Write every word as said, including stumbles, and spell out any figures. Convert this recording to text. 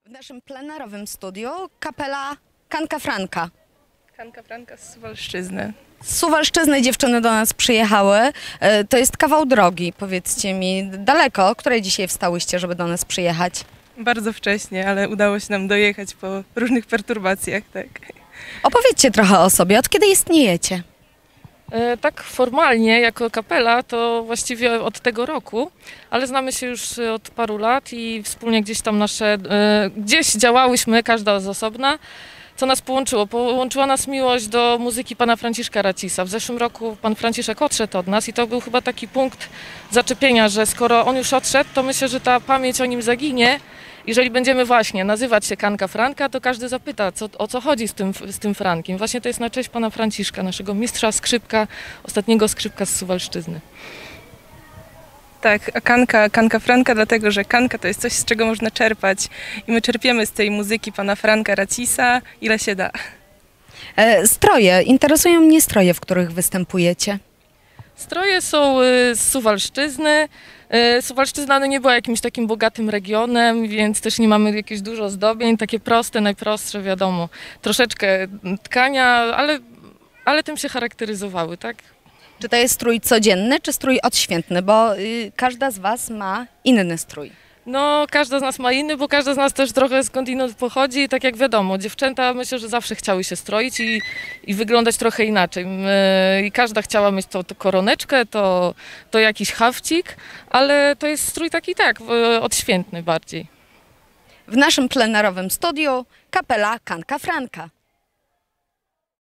W naszym plenerowym studiu kapela Kanka Franka. Kanka Franka z Suwalszczyzny. Z Suwalszczyzny dziewczyny do nas przyjechały. E, To jest kawał drogi, powiedzcie mi, daleko. O której dzisiaj wstałyście, żeby do nas przyjechać? Bardzo wcześnie, ale udało się nam dojechać po różnych perturbacjach, tak. Opowiedzcie trochę o sobie, od kiedy istniejecie? E, Tak formalnie jako kapela to właściwie od tego roku, ale znamy się już od paru lat i wspólnie gdzieś tam nasze, e, gdzieś działałyśmy, każda z osobna. Co nas połączyło? Połączyła nas miłość do muzyki pana Franciszka Racisa. W zeszłym roku pan Franciszek odszedł od nas i to był chyba taki punkt zaczepienia, że skoro on już odszedł, to myślę, że ta pamięć o nim zaginie. Jeżeli będziemy właśnie nazywać się Kanka Franka, to każdy zapyta, co, o co chodzi z tym, z tym Frankiem. Właśnie to jest na cześć pana Franciszka, naszego mistrza skrzypka, ostatniego skrzypka z Suwalszczyzny. Tak, a Kanka, Kanka Franka dlatego, że Kanka to jest coś, z czego można czerpać i my czerpiemy z tej muzyki pana Franka Racisa, ile się da. E, Stroje. Interesują mnie stroje, w których występujecie. Stroje są y, z Suwalszczyzny. Y, Suwalszczyzna no, nie była jakimś takim bogatym regionem, więc też nie mamy jakieś dużo zdobień, takie proste, najprostsze, wiadomo. Troszeczkę tkania, ale, ale tym się charakteryzowały, tak? Czy to jest strój codzienny, czy strój odświętny? Bo y, każda z was ma inny strój. No, każda z nas ma inny, bo każda z nas też trochę skądinąd pochodzi. Tak jak wiadomo, dziewczęta myślę, że zawsze chciały się stroić i, i wyglądać trochę inaczej. My, I każda chciała mieć to, to koroneczkę, to, to jakiś hafcik, ale to jest strój taki tak, w- odświętny bardziej. W naszym plenerowym studiu kapela Kanka Franka.